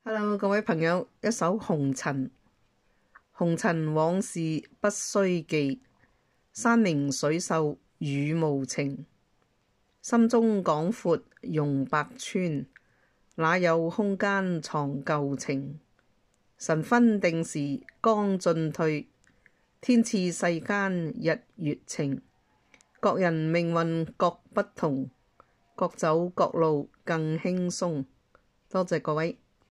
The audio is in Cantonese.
Hello，各位朋友，一首紅塵，紅塵往事不須記，山明水秀雨無情。心中廣闊容百川，哪有空間藏舊情？神分定時光進退，天賜世間日月晴。各人命運各不同，各走各路更輕鬆。多謝各位。